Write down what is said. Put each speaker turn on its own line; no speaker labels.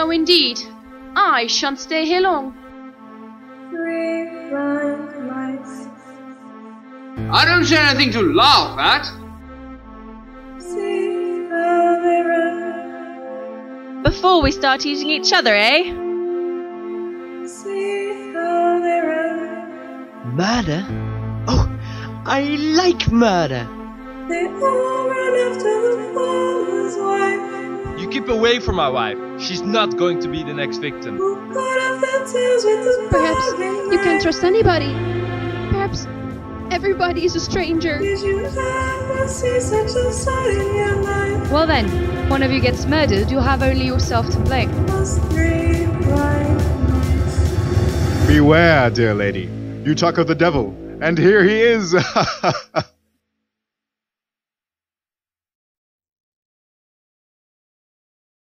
so indeed. I shan't stay here long.
3 blind mice.
I don't see anything to laugh at.
See how they run.
Before we start eating each other, eh?
See how they run.
Murder? Oh, I like murder.
They all run after the farmer's wife.
You keep away from my wife. She's not going to be the next victim.
Who cut off their tails with the
Perhaps
bargain
you can't
knife.
trust anybody. Perhaps everybody is a stranger.
Did you ever see such a sight in your life?
Well then, one of you gets murdered, you'll have only yourself to blame.
Was 3 blind mice.
Beware, dear lady. You talk of the devil, and here he is.